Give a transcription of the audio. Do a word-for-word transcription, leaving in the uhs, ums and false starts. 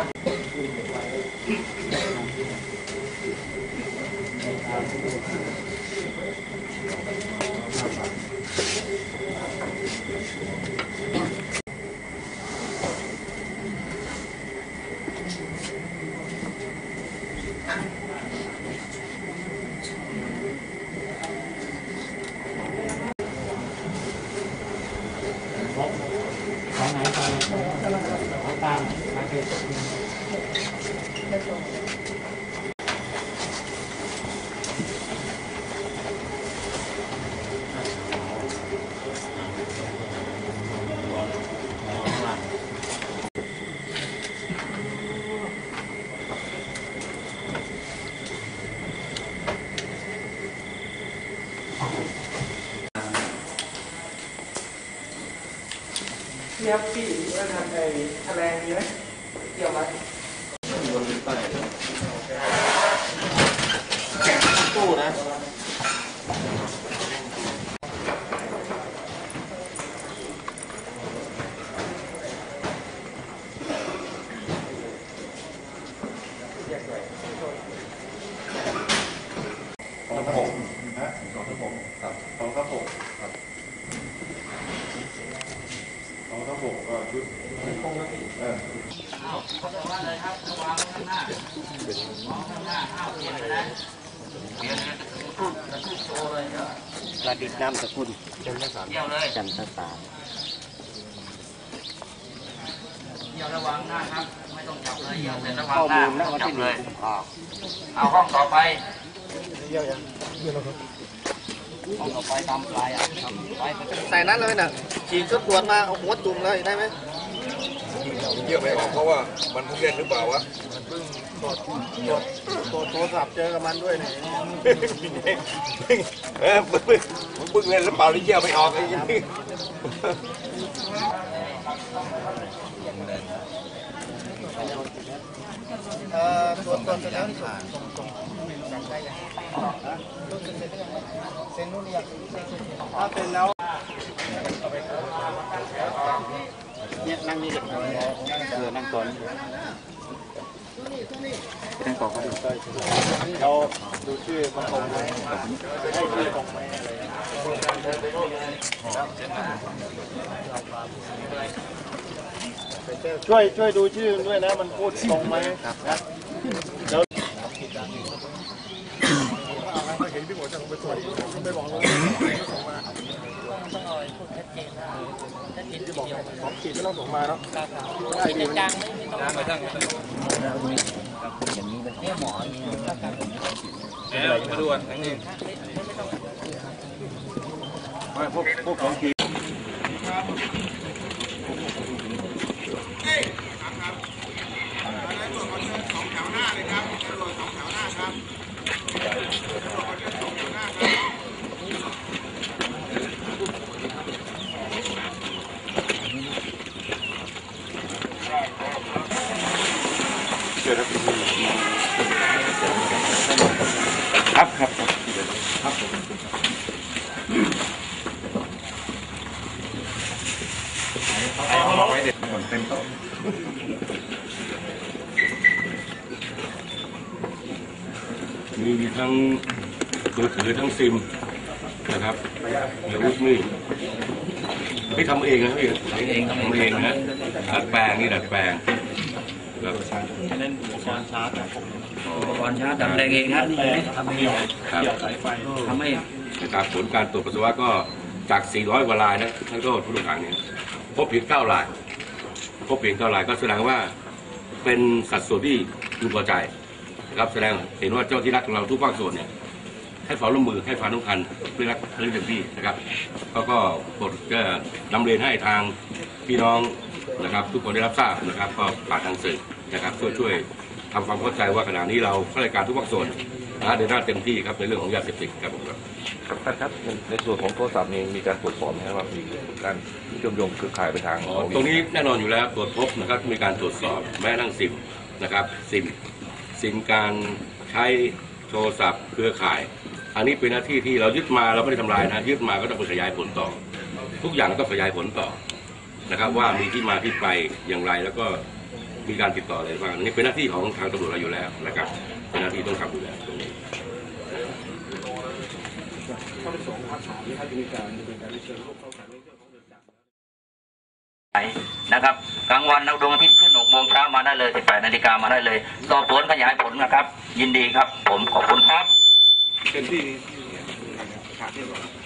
ของไหนของตามมาเก็บพี่ครับพี่ว่าทำไอ้แถลงมีไหมเกี่ยวไหมบนใต้ตู้นะของกระผมนะของกระผมครับของกระผมครับของกระผมก็ชุดปกติเอออ้าวเขาจะว่าเลยครับระวังข้างหน้ามองข้างหน้าอ้าวเปลี่ยนไปนะเปลี่ยนนะกระตุ้นโชว์เลยเนาะประดิษฐ์นามสกุลจันทสารเยี่ยวเลยจันทสารเยี่ยวระวังหน้าครับไม่ต้องจับเลยเยี่ยวแต่ระวังหน้าไม่ต้องจับเลยเอาห้องต่อไปเยี่ยวยังเยี่ยวแล้วครับห้องต่อไปตามปลายอ่ะใส่นั้นเลยนะฉีดชุดตรวจมาเอาหัวจุ่มเลยได้ไหมเยี่ยมไหมของเขาว่ามันเพิ่งเล่นหรือเปล่าวะมันเพิ่งตรวจตรวจตรวจโทรศัพท์เจอกับมันด้วยเนี่ยเออมึงเพิ่งเล่นหรือเปล่าหรือเยี่ยมไม่ออกไอ้ยังเอ่อตรวจตรวจเสร็จแล้วนี่ผ่านเซ็นนู่นนี่ยังถ้าเป็นแล้วเนี่ยนั่งนี่เด็กเออนั่งก่อนนั่งก่อนเขาดูเราดูชื่อของผมให้ชื่อของแม่ช่วยช่วยดูชื่อด้วยนะมันพูดตรงไหมครับแล้วเห็นพี่หมอจะลงไปตรวจไปบอกเราส่งมาต้องเอาพวกชัดเจนนะชัดเจนที่บอกของขีดไม่ต้องส่งมาเนาะได้ดีจางไม่ต้องไปทั้งอย่างนี้เป็นเนี่ยหมออย่างนี้เดี๋ยวมาดูกันทั้งนี้ไม่พวกพวกของขีดเฮ้ยครับครับตรวจคอนเสิร์ตสองแถวหน้าเลยครับตรวจสองแถวหน้าครับครับครับครับผมเอาไว้เด็ดก่อนเต็มโต๊ะมีทั้งมือถือทั้งซิมนะครับมีอาวุธมีดไม่ทำเองนะพี่ทำเองทำเองนะดัดแปลงนี่ดัดแปลงแล้วนั่นอุปกรณ์ชาร์จอุปกรณ์ชาร์จดัดแปลงเองครับทำเองครับสายไฟทำเองนะครับผลการตรวจปัสสาวะก็จากสี่ร้อยกว่ารายนะท่านก็ผู้ต้องขังเนี่ยพบเพียงเก้ารายพบเพียงเก้ารายก็แสดงว่าเป็นสัดส่วนที่พึงพอใจนะครับแสดงเห็นว่าเจ้าที่รักของเราทุกภาคส่วนเนี่ยให้ความร่วมมือให้ความสำคัญเพื่อรักเรื่องเต็มที่นะครับก็ก็บทก็นำเรียนให้ทางพี่น้องนะครับทุกคนได้รับทราบนะครับก็ผ่านทางสื่อนะครับช่วยช่วยทำความเข้าใจว่าขณะนี้เราข้าราชการทุกภาคส่วนนะเดินหน้าเต็มที่ครับในเรื่องของยาเสพติดครับผมครับครับครับในส่วนของโทรศัพท์นี้มีการตรวจสอบไหมครับว่ามีการเชื่อมโยงเครือข่ายไปทางตรงนี้แน่นอนอยู่แล้วตรวจพบนะครับมีการตรวจสอบแม้ทั้งซิมนะครับซิมซิมการใช้โทรศัพท์เครือข่ายอันนี้เป็นหน้าที่ที่เรายึดมาเราไม่ได้ทำลายนะยึดมาก็ต้องไปขยายผลต่อทุกอย่างต้องขยายผลต่อนะครับว่ามีที่มาที่ไปอย่างไรแล้วก็มีการติดต่ออะไรบ้างนี่เป็นหน้าที่ของทางตำรวจเราอยู่แล้วนะครับเป็นหน้าที่ต้องทำอยู่แล้วตรงนี้นะครับกลางวันดวงอาทิตย์ขึ้นหกโมงเช้ามาได้เลยสิบแปดนาฬิกามาได้เลยสอบสวนขยายผลนะครับยินดีครับผมขอบคุณครับเต็มที่